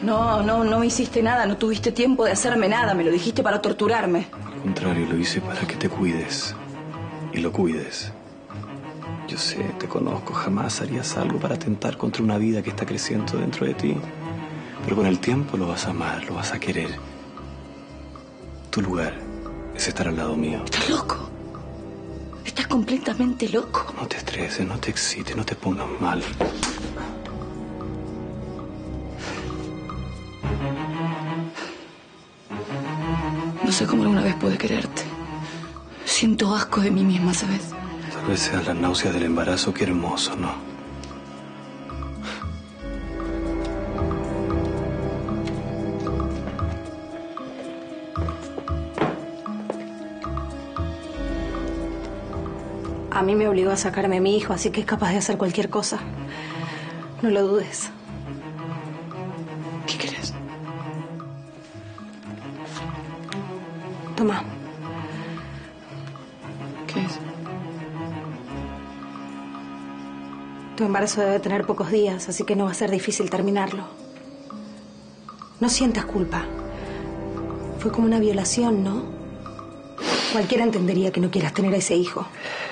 No me hiciste nada, no tuviste tiempo de hacerme nada, me lo dijiste para torturarme. Al contrario, lo hice para que te cuides y lo cuides. Yo sé, te conozco, jamás harías algo para atentar contra una vida que está creciendo dentro de ti. Pero con el tiempo lo vas a amar, lo vas a querer. Tu lugar es estar al lado mío. ¿Estás loco? Estás completamente loco. No te estreses, no te excites, no te pongas mal. No sé cómo alguna vez pude quererte. Siento asco de mí misma, ¿sabes? Tal vez sean las náuseas del embarazo. Qué hermoso, ¿no? A mí me obligó a sacarme a mi hijo, así que es capaz de hacer cualquier cosa. No lo dudes. ¿Qué querés? Toma. ¿Qué es? Tu embarazo debe tener pocos días, así que no va a ser difícil terminarlo. No sientas culpa. Fue como una violación, ¿no? Cualquiera entendería que no quieras tener a ese hijo.